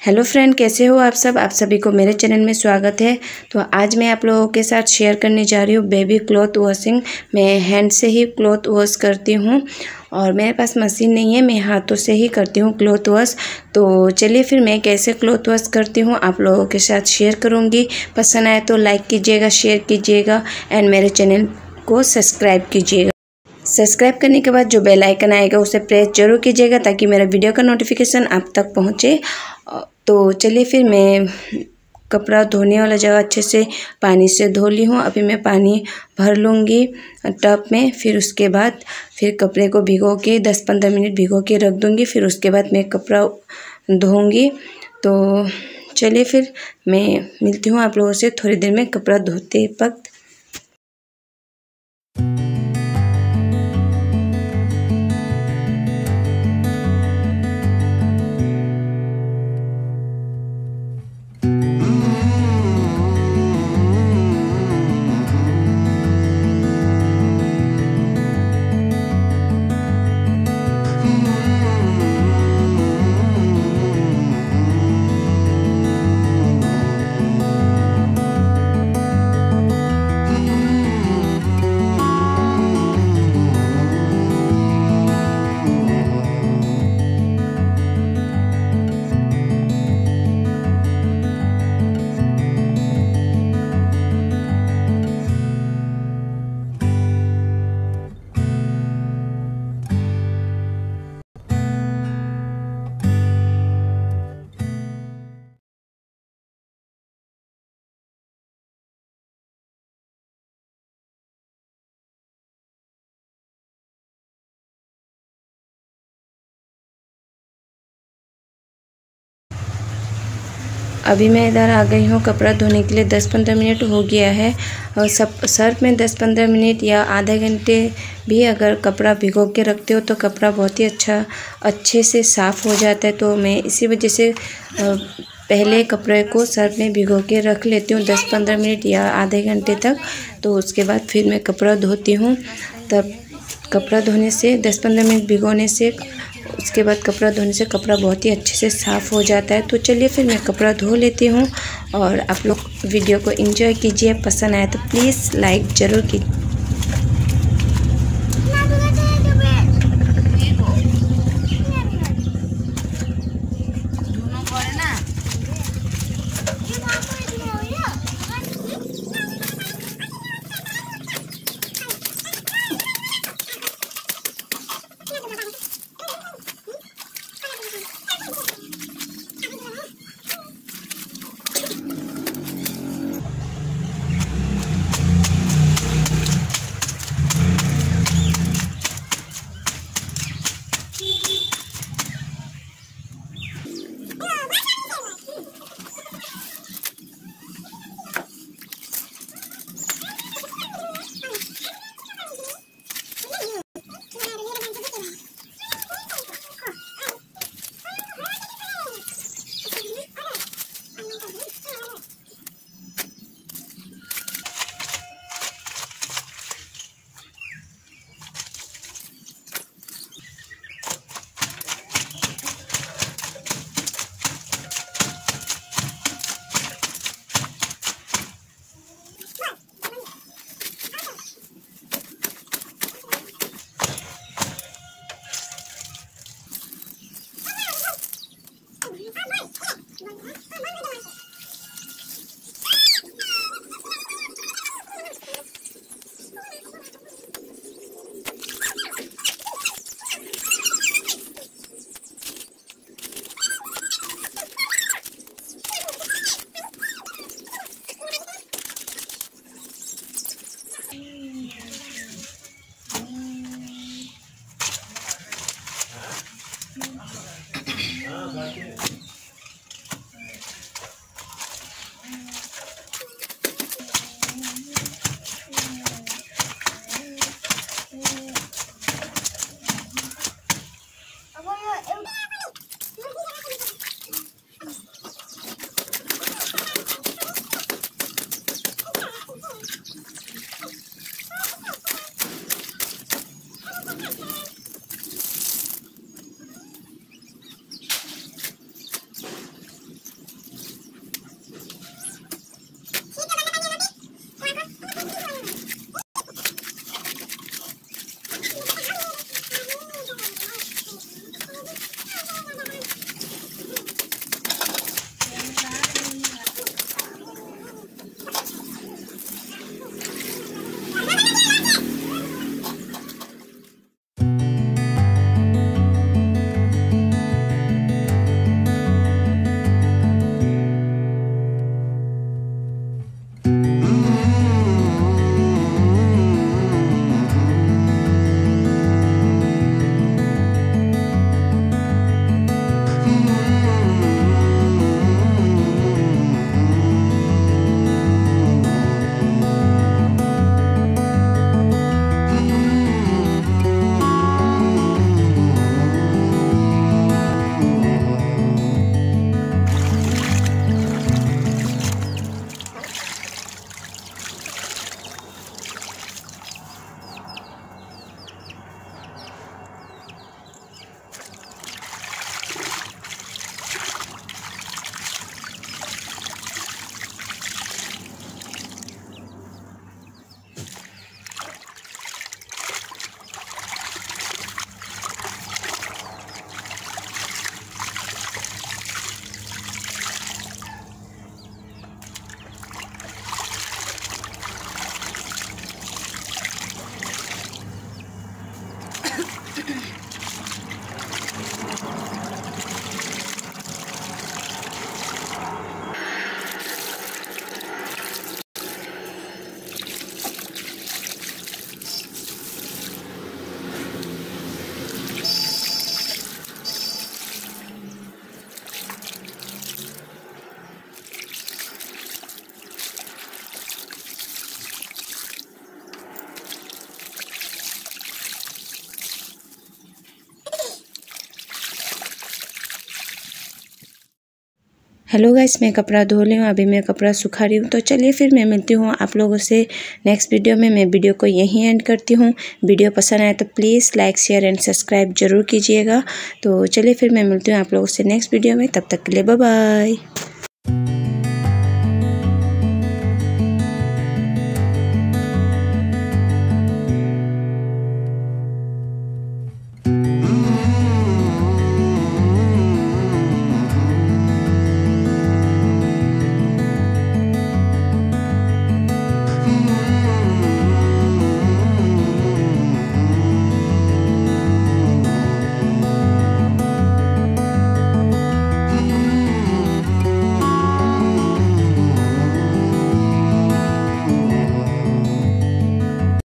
Hello friend, कैसे हो आप सब। आप सभी को मेरे चैनल में स्वागत है। तो आज मैं आप लोगों के साथ शेयर करने जा रही हूँ बेबी क्लॉथ वॉशिंग। मैं हैंड से ही क्लॉथ वॉश करती हूँ और मेरे पास मशीन नहीं है, मैं हाथों से ही करती हूँ क्लॉथ वॉश। तो चलिए फिर मैं कैसे क्लॉथ वॉश करती हूँ आप लोगों के साथ शेयर करूँगी। पसंद आए तो लाइक कीजिएगा, शेयर कीजिएगा एंड मेरे चैनल को सब्सक्राइब कीजिएगा। सब्सक्राइब करने के बाद जो बेल आइकन आएगा उसे प्रेस जरूर कीजिएगा ताकि मेरा वीडियो का नोटिफिकेशन आप तक पहुँचे। तो चलिए फिर मैं कपड़ा धोने वाला जगह अच्छे से पानी से धो ली हूँ। अभी मैं पानी भर लूँगी टब में। फिर उसके बाद फिर कपड़े को भिगो के 10-15 मिनट भिगो के रख दूँगी। फिर उसके बाद मैं कपड़ा धोऊँगी। तो चलिए फिर मैं मिलती हूँ आप लोगों से थोड़ी देर में कपड़ा धोते वक्त। अभी मैं इधर आ गई हूँ कपड़ा धोने के लिए। 10-15 मिनट हो गया है और सर्फ में 10-15 मिनट या आधे घंटे भी अगर कपड़ा भिगो के रखते हो तो कपड़ा बहुत ही अच्छे से साफ़ हो जाता है। तो मैं इसी वजह से पहले कपड़े को सर्फ में भिगो के रख लेती हूँ 10-15 मिनट या आधे घंटे तक। तो उसके बाद फिर मैं कपड़ा धोती हूँ। तब कपड़ा धोने से 10-15 मिनट भिगोने से उसके बाद कपड़ा धोने से कपड़ा बहुत ही अच्छे से साफ़ हो जाता है। तो चलिए फिर मैं कपड़ा धो लेती हूँ और आप लोग वीडियो को एंजॉय कीजिए। पसंद आए तो प्लीज़ लाइक ज़रूर कीजिए। हेलो गाइस, मैं कपड़ा धो ली हूँ, अभी मैं कपड़ा सुखा रही हूँ। तो चलिए फिर मैं मिलती हूँ आप लोगों से नेक्स्ट वीडियो में। मैं वीडियो को यहीं एंड करती हूँ। वीडियो पसंद आए तो please like share and subscribe जरूर कीजिएगा। तो चलिए फिर मैं मिलती हूँ आप लोगों से नेक्स्ट वीडियो में। तब तक के लिए बाय बाय।